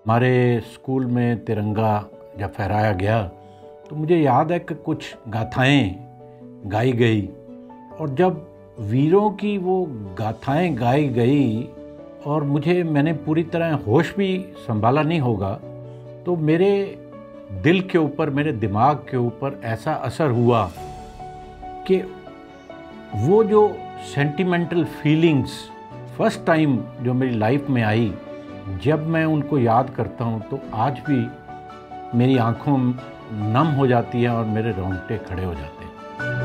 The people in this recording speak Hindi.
हमारे स्कूल में तिरंगा जब फहराया गया तो मुझे याद है कि कुछ गाथाएं गाई गई, और जब वीरों की वो गाथाएं गाई गई और मैंने पूरी तरह होश भी संभाला नहीं होगा, तो मेरे दिल के ऊपर, मेरे दिमाग के ऊपर ऐसा असर हुआ कि वो जो सेंटिमेंटल फीलिंग्स फर्स्ट टाइम जो मेरी लाइफ में आई, जब मैं उनको याद करता हूँ तो आज भी मेरी आंखों नम हो जाती हैं और मेरे रोंगटे खड़े हो जाते हैं।